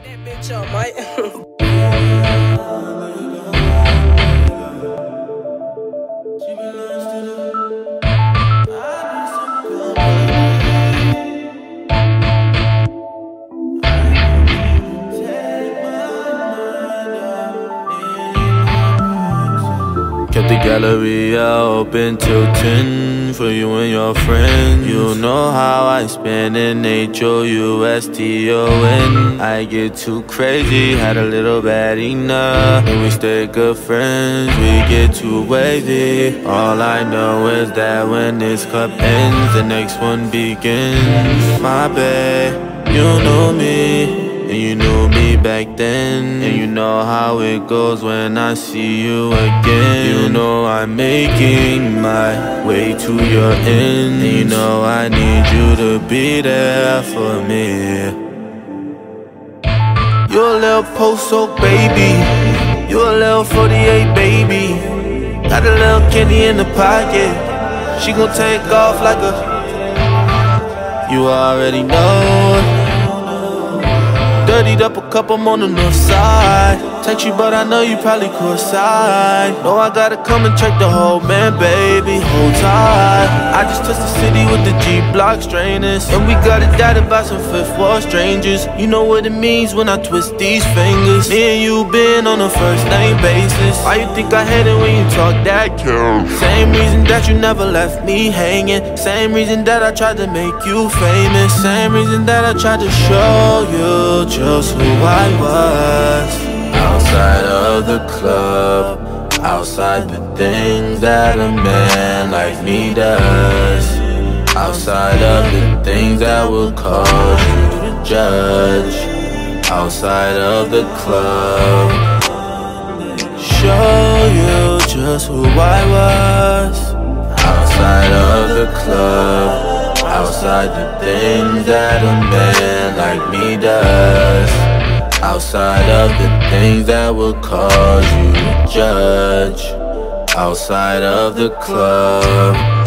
that bitch up, Mike. Kept the Galleria open till 10 for you and your friends. You know how I spend in H-O-U-S-T-O-N. I get too crazy, had a little bad enough, and we stay good friends. We get too wavy. All I know is that when this cup ends, the next one begins. My babe, you know me, and you knew me back then, and you know how it goes when I see you again. You know I'm making my way to your end, and you know I need you to be there for me. You're a little post-so baby, you're a little 48 baby. Got a little candy in the pocket, she gon' take off like a... You already know. Dirtied up a cup, I'm on the north side. Text you, but I know you probably courtside. Know I gotta come and check the whole man, baby, hold tight. I just touched the city with the G-Block strainers, and we got it dotted by some fifth wall strangers. You know what it means when I twist these fingers. Me and you been on a first name basis. Why you think I hate it when you talk that girl? Same reason that you never left me hanging. Same reason that I tried to make you famous. Same reason that I tried to show you just who I was. Outside of the club, outside the things that a man like me does, outside of the things that will cause you to judge, outside of the club, show you just who I was. Outside of the club, outside the things that a man like me does, outside of the things that will cause you to judge, outside of the club.